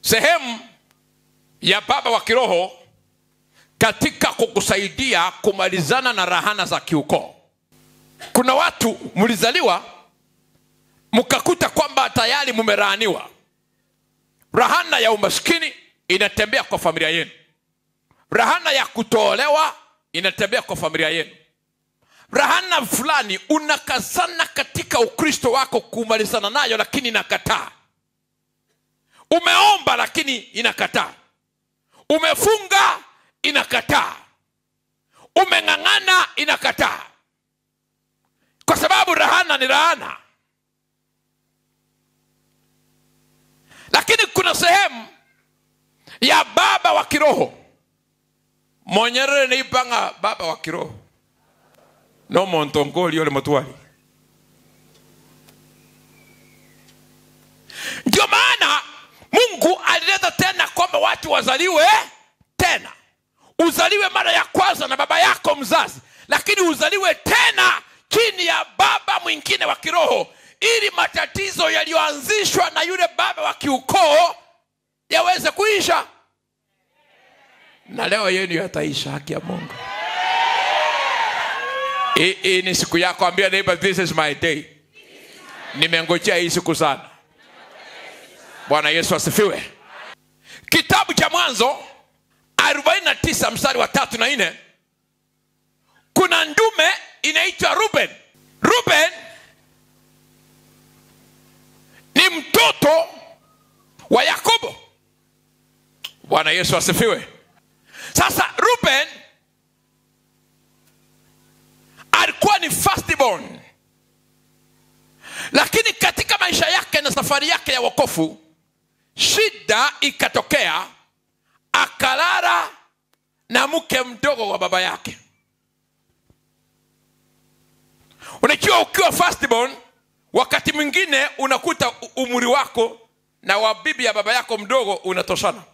sehemu ya baba wa kiroho katika kukusaidia kumalizana na rahana za kiukoo. Kuna watu mlizaliwa mkakuta kwamba tayari mumelaaniwa. Rahana ya umaskini inatembea kwa familia yenu. Rahana ya kutolewa inatembea kwa familia yenu. Rahana fulani unakazana katika Ukristo wako kumalizana nayo, lakini inakataa. Umeomba lakini inakataa. Umefunga inakataa. Umeng'ang'ana inakataa. Kwa sababu rahana ni rahana. Lakini kuna sehemu ya baba wa kiroho. Monyere ni ipanga baba wa kiroho. No montongoli yole mtuwali. Ndio maana Mungu alileta tena kwamba watu wazaliwe tena. Uzaliwe mara ya kwanza na baba yako mzazi, lakini uzaliwe tena chini ya baba mwingine wa kiroho, ili matatizo yaliyoanzishwa na yule baba wa kiukoo yaweze kuisha. Na leo yenu yataisha, haki ya Mungu. Hii ni siku yako. Ambia neighbor, this is my day. Nimengojea hii siku sana. Bwana Yesu asifiwe. Kitabu cha Mwanzo 49 mstari wa 3 na 4. Kuna ndume inaitwa Ruben. Ruben ni mtoto wa Yakobo. Bwana Yesu asifiwe. Sasa Ruben alikuwa ni firstborn. Lakini katika maisha yake na safari yake ya wokovu, shida ikatokea, akalala na mke mdogo wa baba yake. Unajua ukiwa firstborn, wakati mwingine unakuta umri wako na wa bibi ya baba yako mdogo unatoshana.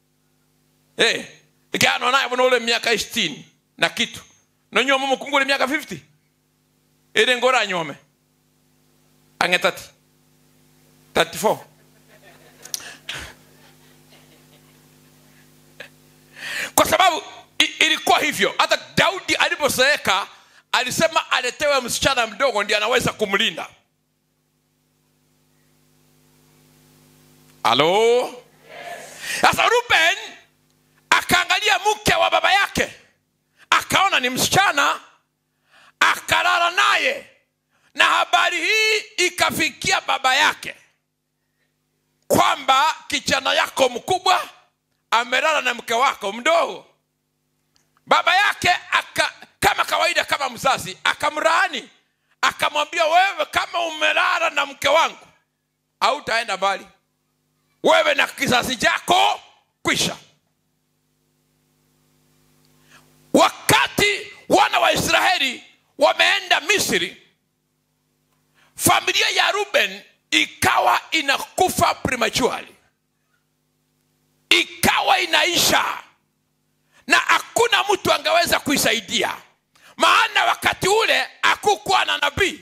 Ikiano naye mwana ule miaka 60 na kitu. Na nyoma mkungule miaka 50. Ile ngora nyome. Angetati 34. Kwa sababu ilikuwa hivyo. Hata Daudi alipozeeka alisema aletewe msichana mdogo ndiye anaweza kumlinda. Halo? Sasa Ruben akaangalia mke wa baba yake, akaona ni msichana, akalala naye. Na habari hii ikafikia baba yake kwamba kijana yako mkubwa amelala na mke wako mdogo. Baba yake kama kawaida, kama mzazi, akamlaani, akamwambia, wewe kama umelala na mke wangu hautaenda mbali, wewe na kizazi chako kwisha. Wakati wana wa Israeli wameenda Misri, familia ya Ruben ikawa inakufa prematurely, ikawa inaisha, na hakuna mtu angeweza kuisaidia. Maana wakati ule hakukuwa na nabii.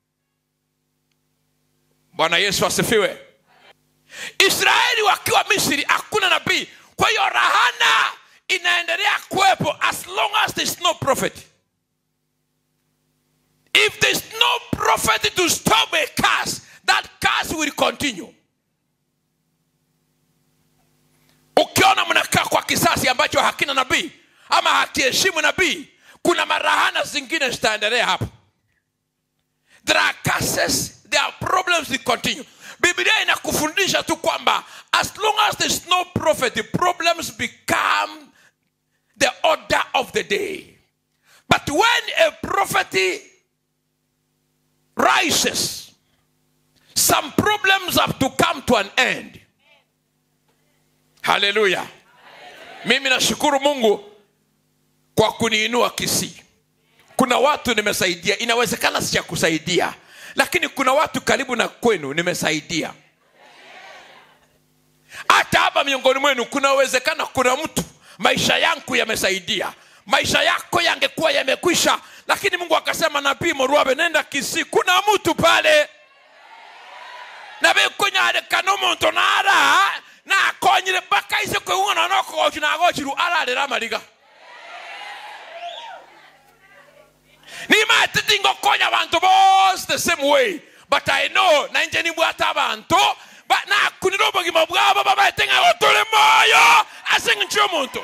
Bwana Yesu asifiwe. Israeli wakiwa Misri hakuna nabii. Kwa hiyo rahana inaendelea kuwepo as long as there's no prophet. If there's no prophet to stop a curse, that curse will continue. Ukiona mnakaa kwa kisasi ambacho hakina nabii ama hakiheshimu nabii, kuna marahana zingine zitaendelea hapo. There are curses, there are problems that continue. Biblia inakufundisha tu kwamba as long as there's no prophet, the problems become the order of the day. But when a prophet rises, some problems have to come to an end. Hallelujah. Mimi nashukuru Mungu kwa kuniinua Kisii. Kuna watu nimesaidia, inawezekana sijakusaidia, lakini kuna watu karibu na kwenu nimesaidia. Hata hapa miongoni mwenu kuna uwezekano kuna mtu maisha yangu yamesaidia. Maisha yako yangekuwa yamekwisha, lakini Mungu akasema, nabii Moruabe, nenda Kisii, kuna mtu pale. Na bekunya ale kanomo tonara na magoti na agochiru ararira mariga ni matitingo konya abantu both the same way, but I know na nje ni bwata abantu but na kunirobo gimabwabo baba tenga otole moyo asingicho muntu.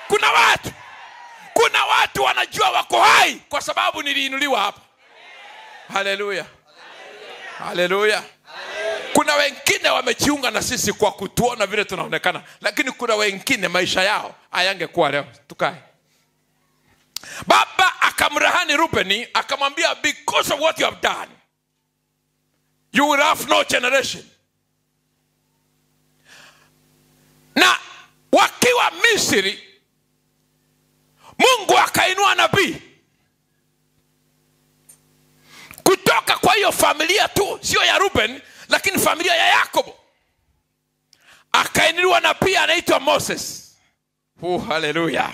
Kuna watu wanajua wako hai kwa sababu niliinuliwa hapa. Haleluya. Haleluya. Kuna wengine wamejiunga na sisi kwa kutuona vile tunaonekana, lakini kuna wengine maisha yao hayangekuwa leo. Tukae. Baba akamrahani Rubeni akamwambia, because of what you have done you will have no generation. Na wakiwa Misri Mungu akainua nabii kutoka kwa hiyo familia tu, sio ya Ruben lakini familia ya Yakobo. Akainuliwa nabii anaitwa Moses. Haleluya.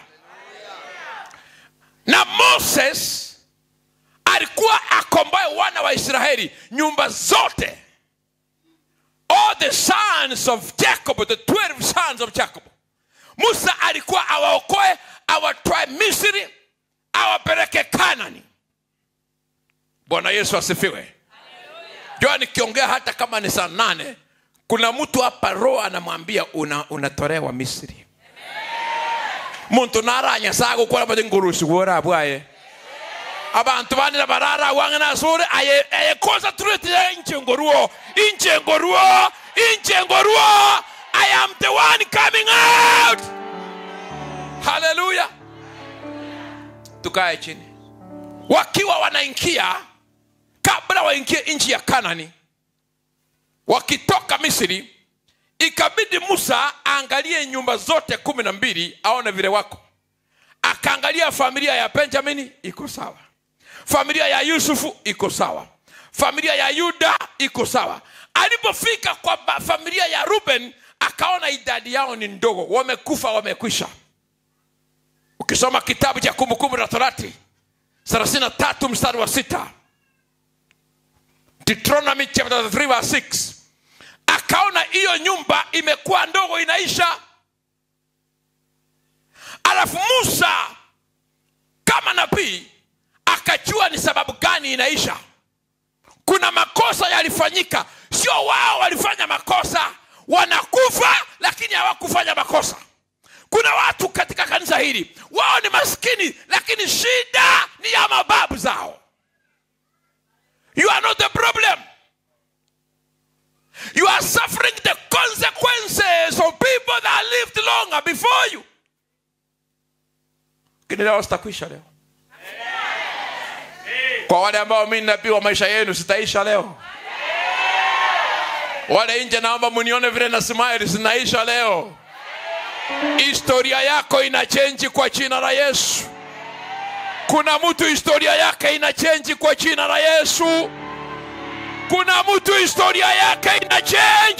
Na Moses alikuwa akomboe wana wa Israeli nyumba zote. All the sons of Jacob, the 12 sons of Jacob. Musa alikuwa awaokoe, awatoe Misri, awapeleke Kanani. Bwana Yesu asifiwe. Jua nikiongea hata kama ni saa 8, kuna mtu hapa roho anamwambia unatolewa Misri. Muntu naranya sago kwa bade ngurushi wora abwaye. Abantu bandira barara wangana sore aye concentrate inche ngoruo. I am the one coming out. Hallelujah. Tukae chini. Wakiwa wanaingia, kabla waingie nchi ya Kanani, wakitoka Misri, ikabidi Musa aangalie nyumba zote 12 aone vile wako. Akaangalia familia ya Benjamini iko sawa, familia ya Yusufu iko sawa, familia ya Yuda iko sawa. Alipofika kwa familia ya Ruben akaona idadi yao ni ndogo, wamekufa, wamekwisha. Ukisoma kitabu cha Kumbukumbu la Torati 33 mstari wa 6, Deuteronomy chapter 3 verse 6, akaona hiyo nyumba imekuwa ndogo, inaisha. Alafu Musa kama nabii akajua ni sababu gani inaisha. Kuna makosa yalifanyika, sio wao walifanya makosa, wanakufa lakini hawakufanya makosa. Kuna watu katika kanisa hili wao ni maskini lakini shida ni ya mababu zao. You are not the problem. You are suffering the consequences of people that lived longer before you. Kinileo sitakuisha leo. Kwa wale ambao mimi nabii wa maisha yenu sitaisha leo. Wale nje naomba munione vile na smile sinaisha leo. Historia yako ina change kwa jina la Yesu. Kuna mtu historia yake ina change kwa jina la Yesu. Kuna mtu historia yake ina change.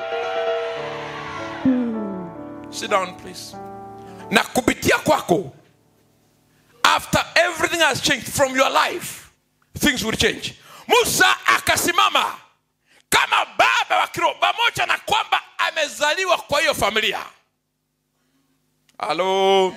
Sit down please. Na kupitia kwako, after everything has changed from your life, things will change. Musa akasimama kama baba wa kiroho, pamoja na kwamba amezaliwa kwa hiyo familia. Hello.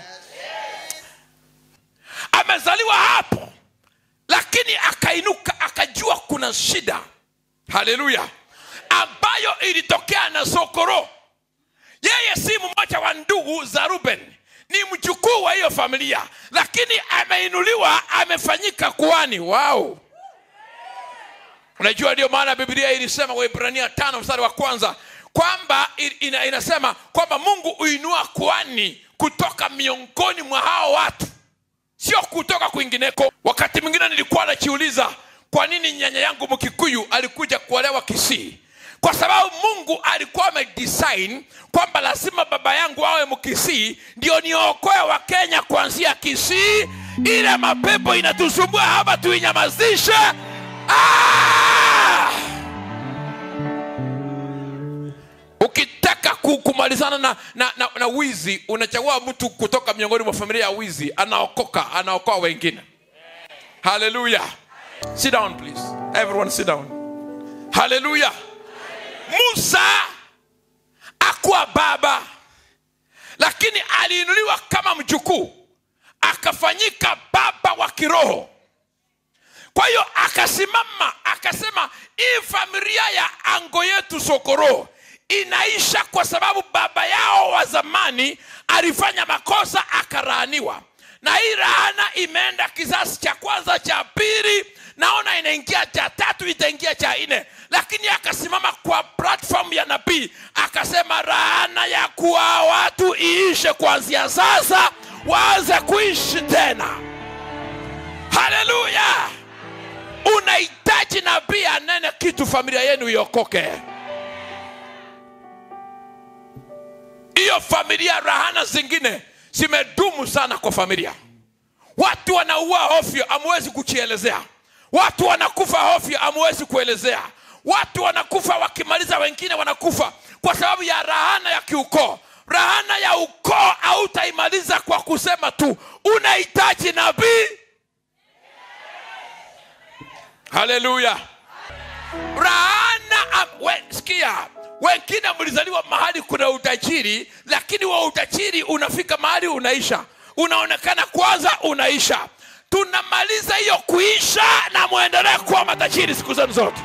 Amezaliwa hapo, lakini akainuka akajua kuna shida. Haleluya. Ambayo ilitokea na Sokoro. Yeye si mmoja wa ndugu za Ruben, ni mjukuu wa hiyo familia, lakini ameinuliwa, amefanyika kuhani. Wow. Unajua ndio maana Biblia ilisema Waebrania 5 mstari wa 1 kwamba inasema kwamba Mungu uinua kuhani kutoka miongoni mwa hao watu, sio kutoka kwingineko. Wakati mwingine nilikuwa najiuliza kwa nini nyanya yangu Mkikuyu alikuja kuolewa Kisii. Kwa sababu Mungu alikuwa amedesign kwamba lazima baba yangu awe Mkisii ndio niokoe wa Kenya kuanzia Kisii. Ile mapepo inatusumbua hapa tuinyamazishe. Ukitaka kumalizana na wizi, unachagua mtu kutoka miongoni mwa familia ya wizi, anaokoa wengine. Hallelujah. Sit down please. Everyone sit down. Hallelujah. Musa akuwa baba, lakini aliinuliwa kama mjukuu, akafanyika baba wa kiroho. Kwa hiyo akasimama akasema, hii familia ya ango yetu Sokoro inaisha kwa sababu baba yao wa zamani alifanya makosa akalaaniwa. Na hii laana imeenda kizazi cha kwanza, cha pili, naona inaingia cha tatu, itaingia cha nne. Lakini akasimama kwa platform ya nabii akasema, laana ya kuwa watu iishe kuanzia sasa, waanze kuishi tena. Haleluya! Unahitaji nabii anene kitu familia yenu iokoke. Hiyo familia, rahana zingine zimedumu sana kwa familia. Watu wanaua hofyo, hamwezi kuchielezea. Watu wanakufa hofyo, hamwezi kuelezea. Watu wanakufa wakimaliza, wengine wanakufa kwa sababu ya rahana ya kiukoo. Rahana ya ukoo hautaimaliza kwa kusema tu, unahitaji nabii. Haleluya! Rahana, sikia, wengine mlizaliwa mahali kuna utajiri, lakini wa utajiri unafika mahali unaisha. Unaonekana kwanza, unaisha. Tunamaliza hiyo kuisha na muendelee kuwa matajiri siku zenu zote.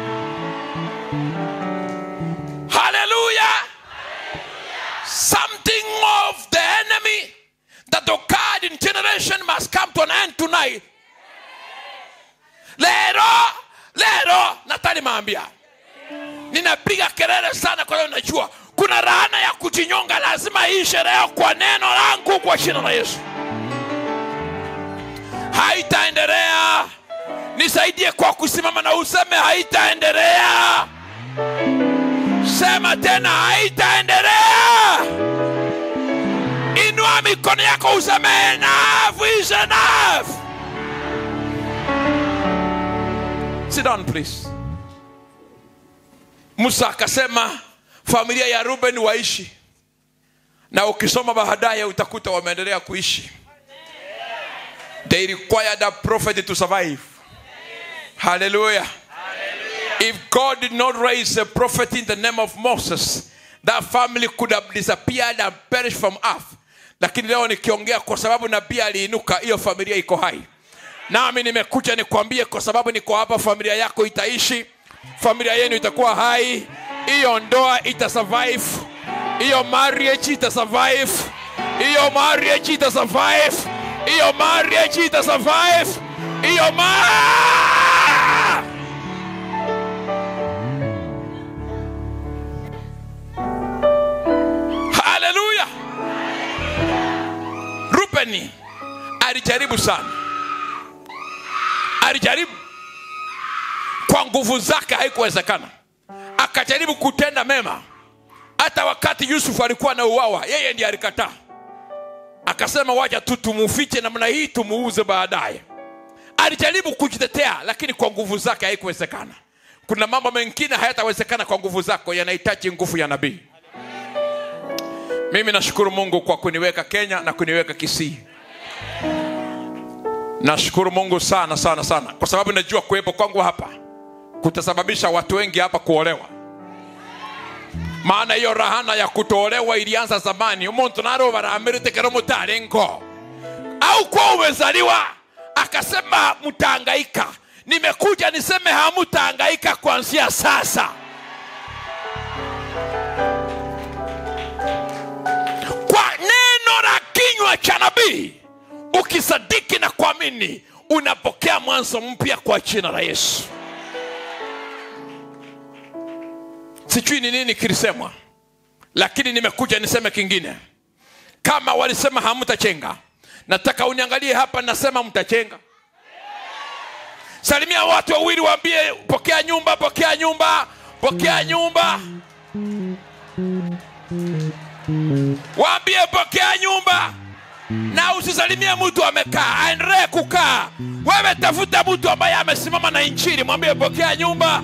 Haleluya! Something of the enemy that occurred in generation must come to an end tonight. Lero nataka maambia, ninapiga kelele sana kwa sababu najua kuna laana ya kujinyonga lazima iishe leo kwa neno langu, kwa jina la Yesu. Haitaendelea. Nisaidie kwa kusimama na useme haitaendelea. Sema tena, haitaendelea. Inua mikono yako useme, enough is enough. Sit down please. Musa akasema familia ya Ruben waishi. Na ukisoma baadaye utakuta wameendelea kuishi. They required a prophet to survive. Hallelujah. If God did not raise a prophet in the name of Moses, that family could have disappeared and perished from earth. Lakini leo nikiongea kwa sababu nabii aliinuka, hiyo familia iko hai. Nami nimekuja nikwambie kwa sababu niko hapa, familia yako itaishi. Familia yenu itakuwa hai. Hiyo ndoa itasurvive. Hiyo marriage itasurvive. Hiyo marriage itasurvive. Hiyo marriage itasurvive. Hiyo Hallelujah. Rubeni alijaribu sana. Alijaribu kwa nguvu zake, haikuwezekana. Akajaribu kutenda mema. Hata wakati Yusuf alikuwa na uwawa, yeye ndiye alikataa. Akasema wacha tu tumufiche namna hii, tumuuze baadaye. Alijaribu kujitetea, lakini kwa nguvu zake haikuwezekana. Kuna mambo mengine hayatawezekana kwa nguvu zako, yanahitaji nguvu ya nabii. Mimi nashukuru Mungu kwa kuniweka Kenya na kuniweka Kisii. Nashukuru Mungu sana sana sana, kwa sababu najua kuwepo kwangu hapa kutasababisha watu wengi hapa kuolewa. Maana hiyo rahana ya kutoolewa ilianza zamani. Umuntu naro baramirite kero mutarengo. Au kwa umezaliwa akasema mtahangaika. Nimekuja niseme hamutahangaika kuanzia sasa. Kwa neno la kinywa cha nabii, ukisadiki na kuamini, unapokea mwanzo mpya kwa jina la Yesu. Sijui ni nini kilisemwa, lakini nimekuja niseme kingine. Kama walisema hamtachenga, nataka uniangalie hapa, nasema mtachenga. Salimia watu wawili, waambie pokea nyumba, pokea nyumba, pokea nyumba. Waambie pokea nyumba. Na usisalimie mtu amekaa, aendelee kukaa. Wewe tafuta mtu ambaye amesimama na injili, mwambie pokea nyumba.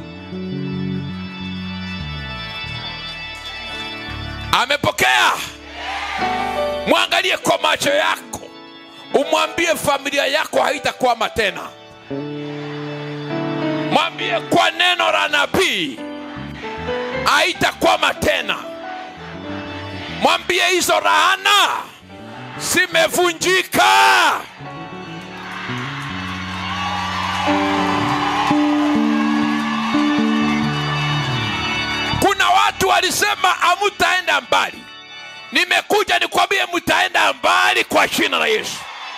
Amepokea. Mwangalie kwa macho yako. Umwambie familia yako haitakwama tena. Mwambie kwa neno la nabii haitakwama tena. Mwambie hizo laana zimevunjika. Kuna watu walisema hamtaenda mbali. Nimekuja nikwambie mtaenda mbali kwa jina la Yesu.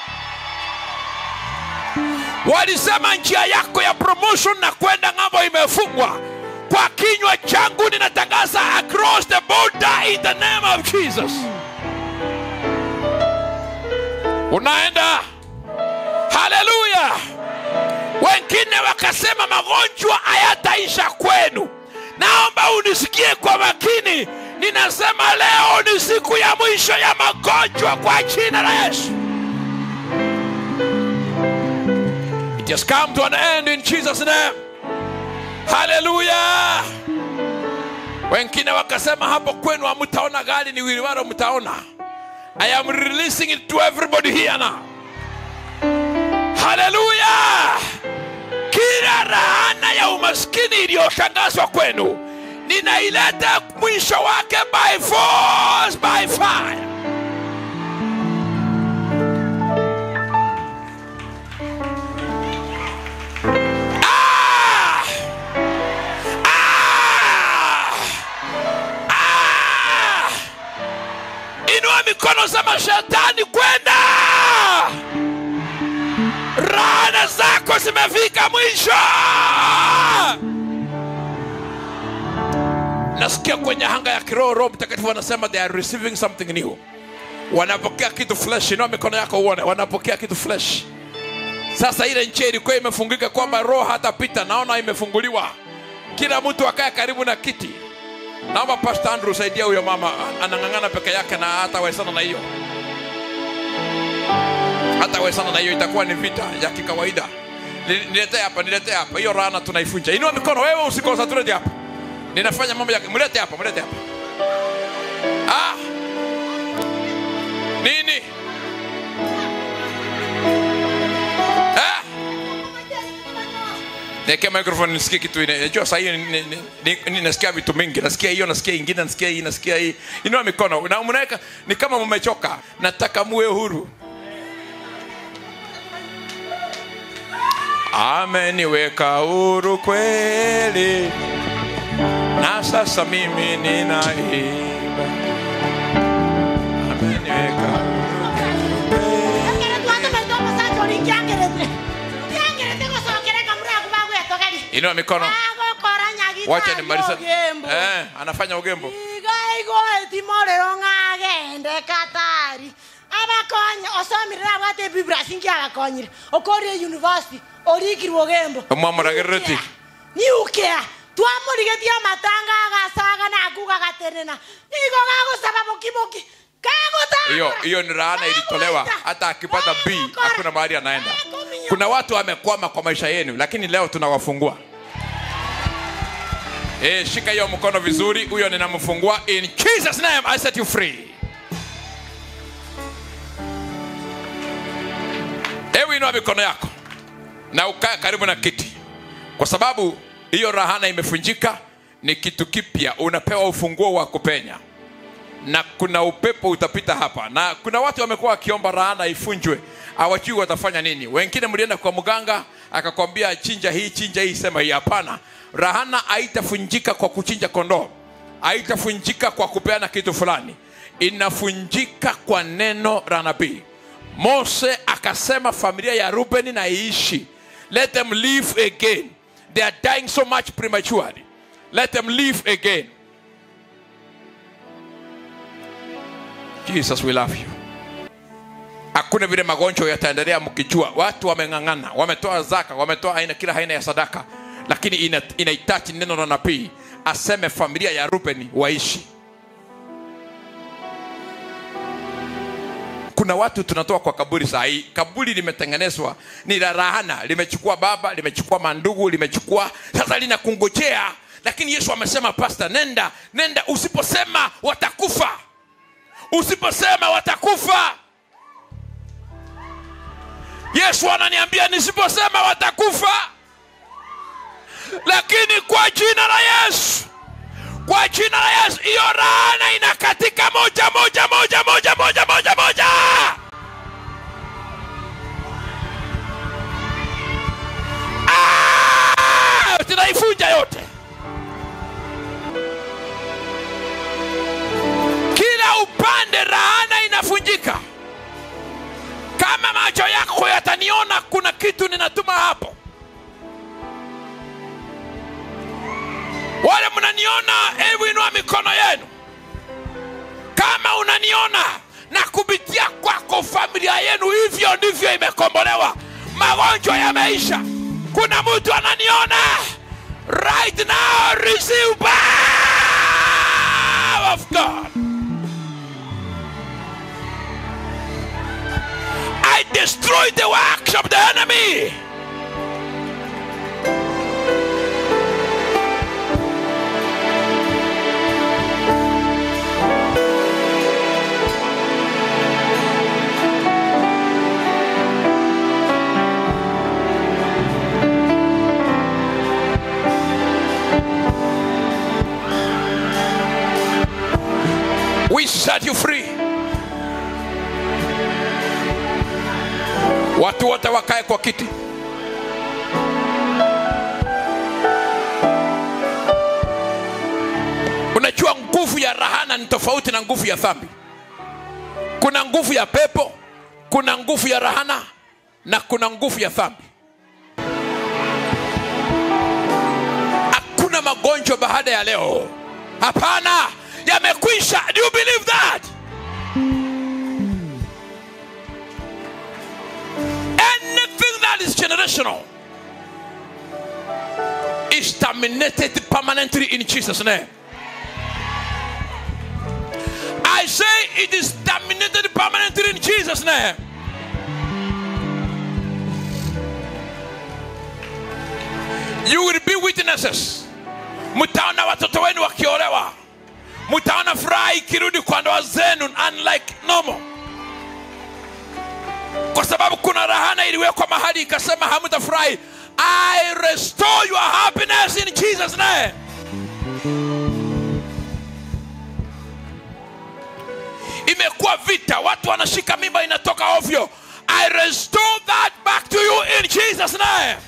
Walisema njia yako ya promotion na kwenda ng'ambo imefungwa. Kwa kinywa changu ninatangaza across the border in the name of Jesus. Unaenda. Hallelujah. Wengine wakasema magonjwa hayataisha kwenu. Naomba unisikie kwa makini. Ninasema leo ni siku ya mwisho ya magonjwa kwa jina la Yesu. It has come to an end in Jesus' name. Hallelujah. Wengine wakasema hapo kwenu hamtaona gari, ni wheelbarrow mtaona. I am releasing it to everybody here now. Hallelujah. Kila laana ya umaskini iliyotangazwa kwenu, ninaileta mwisho wake by force, by fire. Inua mikono za mashetani kwenda. Laana zako zimefika mwisho. Nasikia kwenye hanga ya kiroho, Roho Mtakatifu anasema they are receiving something new. Wanapokea kitu flesh. Inua mikono yako uone, wanapokea kitu flesh. Sasa ile njia ilikuwa imefungika kwamba roho hatapita, naona imefunguliwa. Kila mtu akae karibu na kiti. Naomba Pastor Andrew saidia huyo mama, anangangana peke yake na hatawezana na hiyo. Hatawezana na hiyo, itakuwa ni vita ya kikawaida. Niletee hapa. Hiyo laana tunaifunja. Inua mikono wewe, usikosa, tulete hapa. Ninafanya mambo yake. Mlete hapa. Nini? Neke microphone nisikie kitu ine. Najua sasa hiyo nasikia vitu mingi. Nasikia hiyo, nasikia ingine, nasikia hii. Inua mikono. Na mnaeka ni kama mmechoka. Nataka muwe huru. Ameniweka huru kweli. Na sasa mimi ninaimba. Ameniweka huru kweli. Inua mikono. Wacha nimalize. Anafanya ugembo. Abakonya osomirira bwate Biblia singi abakonyire okore university orikirwo gembo omwamuragereti niukea twamurigetia matanga agasaga na akuga gaterena niko gagusaba bokiboki kagota hiyo ni laana ilitolewa. Hata akipata B hakuna mahali anaenda. Kuna watu wamekwama kwa maisha yenu, lakini leo tunawafungua. Shika hiyo mkono vizuri, huyo ninamfungua. In Jesus name I set you free. Ewe inua mikono yako na ukae karibu na kiti. Kwa sababu hiyo laana imefunjika, ni kitu kipya, unapewa ufunguo wa kupenya. Na kuna upepo utapita hapa. Na kuna watu wamekuwa wakiomba laana ifunjwe, hawajui watafanya nini. Wengine mlienda kwa mganga akakwambia chinja hii, sema hii. Hapana. Laana haitafunjika kwa kuchinja kondoo. Haitafunjika kwa kupeana kitu fulani. Inafunjika kwa neno la nabii. Mose akasema familia ya Reuben na iishi. Let them live again. They are dying so much prematurely. Let them live again. Jesus, we love you. Hakuna vile magonjwa yataendelea mkijua. Watu wamengangana, wametoa zaka, wametoa kila aina ya sadaka. Lakini inahitaji neno la nabii aseme familia ya Reuben waishi. Kuna watu tunatoa kwa kaburi saa hii. Kaburi limetengenezwa ni la laana, limechukua baba, limechukua mandugu, limechukua sasa linakungojea. Lakini Yesu amesema, pastor, nenda, usiposema watakufa. Usiposema watakufa. Yesu ananiambia nisiposema watakufa. Lakini kwa jina la Yesu, kwa jina la Yesu, hiyo laana inakatika moja. kama macho yako yataniona kuna kitu ninatuma hapo. Wale mnaniona, hebu inua mikono yenu. Kama unaniona na kupitia kwako familia yenu hivyo ndivyo imekombolewa, magonjwa yameisha. Kuna mtu ananiona right now, receive power of God. I destroy the works of the enemy. We set you free. Watu wote wakae kwa kiti. Unajua nguvu ya rahana ni tofauti na nguvu ya dhambi. Kuna nguvu ya pepo, kuna nguvu ya rahana, na kuna nguvu ya dhambi. Hakuna magonjwa baada ya leo. Hapana, yamekwisha. Do you believe that? Anything that is generational is terminated permanently in Jesus' name. I say it is terminated permanently in Jesus' name. You will be witnesses. Mutaona watoto wenu wakiolewa. Mutaona furaha ikirudi kwa ndoa zenu unlike normal. Kwa sababu kuna rahana iliwekwa mahali ikasema hamtafurahi. I restore your happiness in Jesus' name. Imekuwa vita, watu wanashika mimba inatoka ovyo. I restore that back to you in Jesus' name.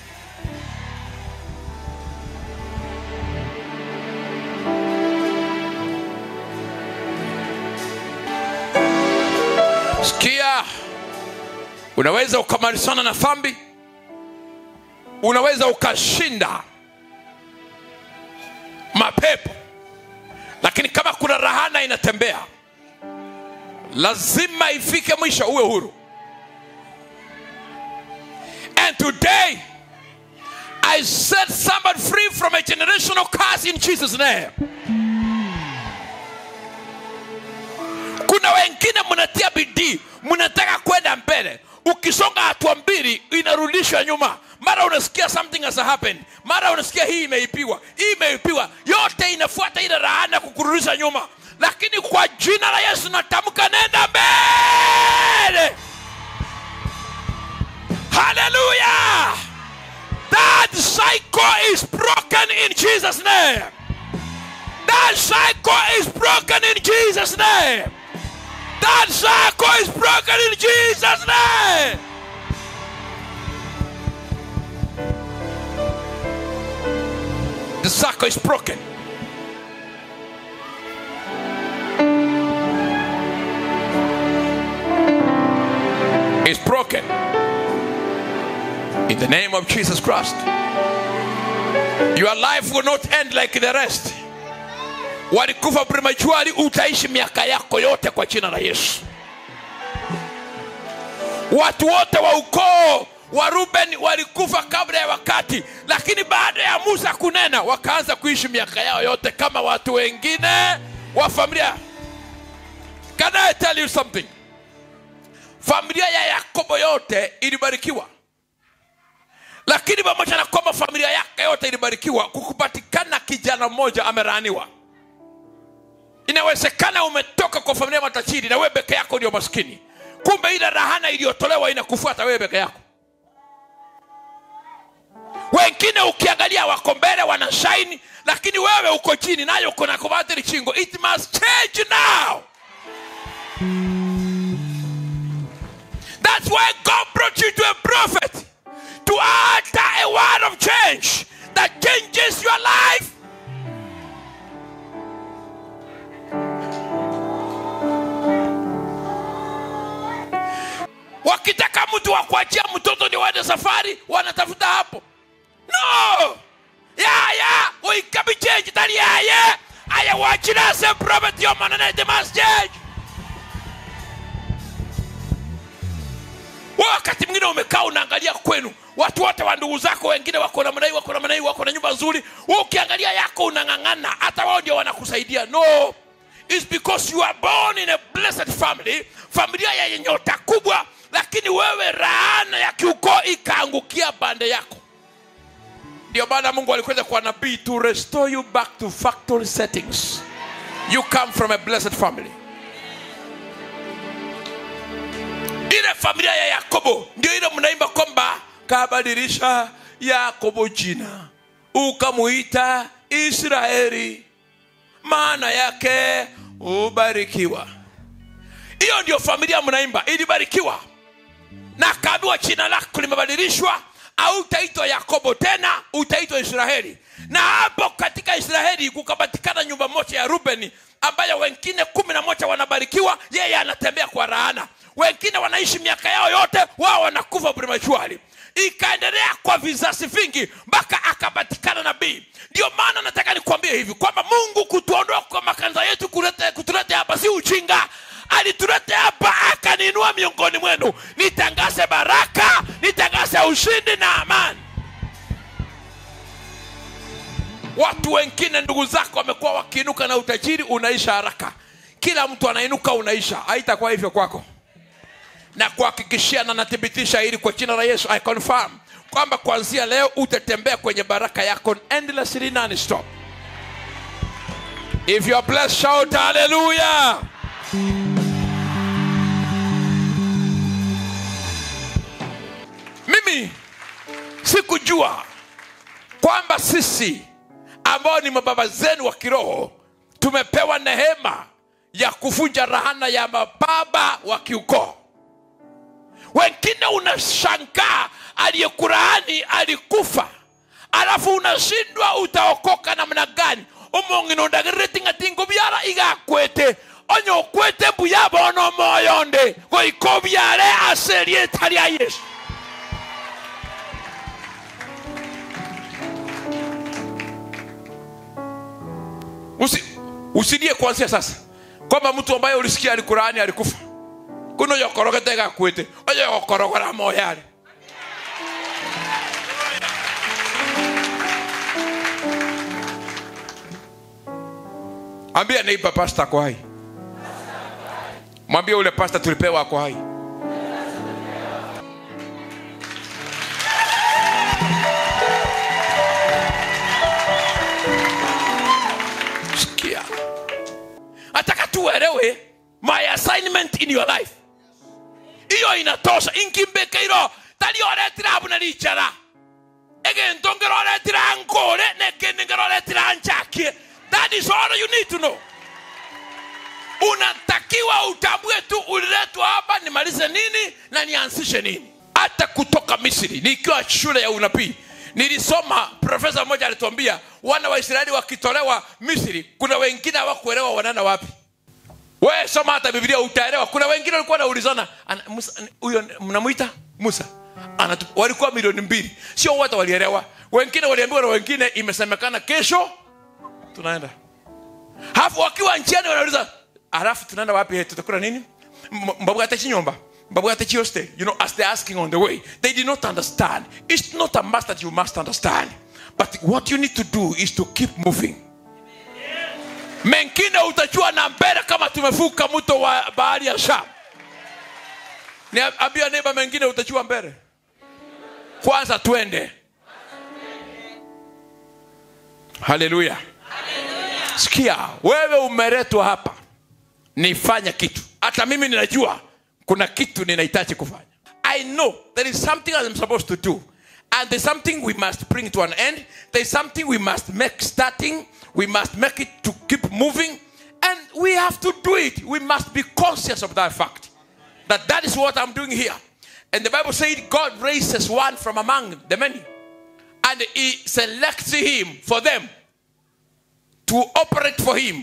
Sikia, unaweza ukamalizana na dhambi, unaweza ukashinda mapepo, lakini kama kuna rahana inatembea, lazima ifike mwisho uwe huru. And today I set somebody free from a generational curse in Jesus' name. Kuna wengine mnatia bidii, mnataka kwenda mbele. Ukisonga hatua mbili inarudishwa nyuma. Mara unasikia something has happened, mara unasikia hii imeipiwa, yote inafuata ile rahana kukurudisha nyuma. Lakini kwa jina la Yesu natamka, nenda mbele. Hallelujah. That cycle is broken in Jesus' name. That cycle is broken in Jesus' name. That cycle is broken in Jesus' name. The cycle is broken. It's broken. In the name of Jesus Christ. Your life will not end like the rest. Walikufa prematurely, utaishi miaka yako yote kwa jina la Yesu. Watu wote wa ukoo wa Ruben walikufa kabla ya wakati, lakini baada ya Musa kunena wakaanza kuishi miaka yao yote kama watu wengine wa familia. Can I tell you something? Familia ya Yakobo yote ilibarikiwa. Lakini pamoja na kwamba familia yake yote ilibarikiwa, kukupatikana kijana mmoja ameraniwa. Inawezekana umetoka kwa familia matajiri na wewe peke yako ndio maskini. Kumbe ile rahana iliyotolewa inakufuata wewe peke yako. Wengine ukiangalia wako mbele wana shine, lakini wewe uko chini nayo kuna kubatili chingo. It must change now. That's why God brought you to a prophet, to utter a word of change that changes your life. Wakitaka mtu wa kuachia mtoto ndio waende safari wanatafuta hapo. No. Yeah. We can be changed. That yeah. I am watching us and prophet your man and the must change. Wakati mwingine umekaa unaangalia kwenu, watu wote wa ndugu zako wengine wako na manai, wako na nyumba nzuri, wewe ukiangalia yako unangangana, hata wao ndio wanakusaidia. No. It's because you are born in a blessed family, familia ya nyota kubwa, lakini wewe laana ya kiukoo ikaangukia pande yako. Ndio maana Mungu alikwenda kwa nabii to restore you back to factory settings. You come from a blessed family. Ile familia ya Yakobo ndio ile mnaimba kwamba kabadilisha Yakobo jina ukamuita Israeli, maana yake ubarikiwa. Hiyo ndio familia mnaimba, ilibarikiwa. Na kaambiwa jina lako limebadilishwa, au utaitwa Yakobo tena utaitwa Israeli. Na hapo katika Israeli kukapatikana nyumba moja ya Rubeni ambayo wengine 11 wanabarikiwa, yeye anatembea kwa laana. Wengine wanaishi miaka yao yote, wao wanakufa prematurely. Ikaendelea kwa vizazi vingi mpaka akapatikana nabii. Ndio maana nataka nikwambie hivi kwamba Mungu kutuondoa kwa makanisa yetu kutulete hapa si ujinga. Alitulete hapa akaninua miongoni mwenu. Nitangaze baraka, nitangaze ushindi na amani. Watu wengine ndugu zako wamekuwa wakiinuka na utajiri, unaisha haraka. Kila mtu anainuka unaisha. Haitakuwa hivyo kwako. Na kuhakikishia na nathibitisha hili kwa jina la Yesu, I confirm kwamba kuanzia leo utatembea kwenye baraka yako endlessly non-stop. If you are blessed, shout hallelujah. Mimi sikujua kwamba sisi ambao ni mababa zenu wa kiroho tumepewa neema ya kuvunja laana ya mababa wa kiukoo. Wengine unashangaa aliyekulaani alikufa, alafu unashindwa utaokoka namna gani. Omongino ndagireti ngatingo byara igakwete onyo kwete buyabo no moyonde go ikobyare aserie talia Yesu. Usidie kuanzia sasa kwamba mtu ambaye ulisikia alikulaani alikufa. Kuno yokorogete gakwete oyo yokorogora moyari. Ambia neighbor pastor kwa hai. Mwambie ule pastor tulipewa kwa hai. Sikia. Ataka tuelewe my assignment in your life. Iyo inatosha. Inkimbeke ilo tali oretira abu na lichara. Ege ntongero oretira ankore nekengero oretira anchakie. That is all you need to know. Unatakiwa utambue tu uliletwa hapa nimalize nini na nianzishe nini. Hata kutoka Misri nikiwa shule ya unabii nilisoma, profesa mmoja alituambia wana wa Israeli wakitolewa Misri kuna wengine hawakuelewa wanaenda wapi. Wewe soma hata Biblia utaelewa. Kuna wengine walikuwa wanaulizana huyo mnamuita Musa walikuwa milioni 2. Sio wote walielewa. Wengine waliambiwa na wengine imesemekana kesho tunaenda. Hapo wakiwa njiani wanauliza alafu tunaenda wapi, tutakula nini? Mbabu atachi nyumba, mbabu atachi hostel. You know, as they're asking on the way, they did not understand. It's not a must that you must understand, but what you need to do is to keep moving. Mengine utajua na mbele kama tumevuka mto wa bahari ya Shamu. Ni ambia neighbor mengine utajua mbele. Kwanza tuende. Hallelujah. Sikia, wewe umeletwa hapa nifanye kitu. Hata mimi ninajua kuna kitu ninahitaji kufanya. I know there is something I'm supposed to do, and there's something we must bring to an end. There's something we must make starting. We must make it to keep moving, and we have to do it. We must be conscious of that fact, that is what I'm doing here. And the Bible says God raises one from among the many, and he selects him for them to operate for him.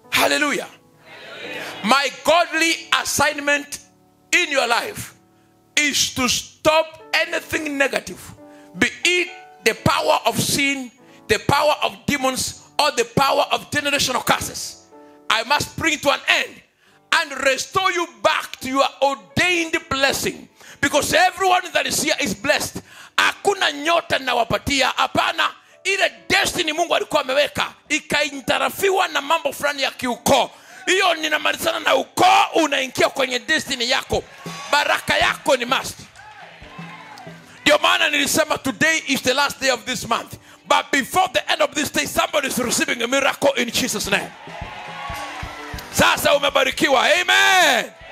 Hallelujah. Hallelujah. My godly assignment in your life is to stop anything negative, be it the power of sin, the power of demons, or the power of generational curses. I must bring to an end and restore you back to your ordained blessing, because everyone that is here is blessed. Hakuna nyota na wapatia, hapana. Ile destiny Mungu alikuwa ameweka ikaintarafiwa na mambo fulani ya kiukoo. Hiyo ninamalizana na ukoo, unaingia kwenye destiny yako. Baraka yako ni must. Ndio maana nilisema today is the last day of this month. But before the end of this day, somebody is receiving a miracle in Jesus' name. Sasa umebarikiwa. Amen.